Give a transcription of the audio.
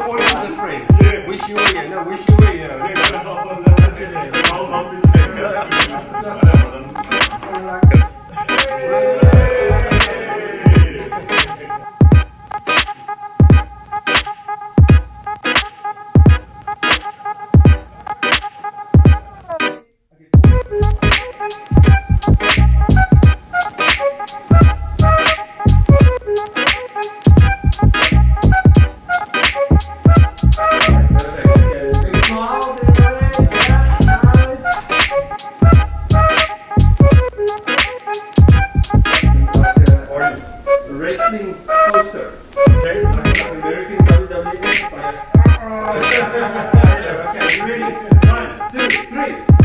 all the friends. Yeah. Wish you were here. No, wish you were here. Wrestling poster. Okay, American WWE. Okay, you ready? 1, 2, 3.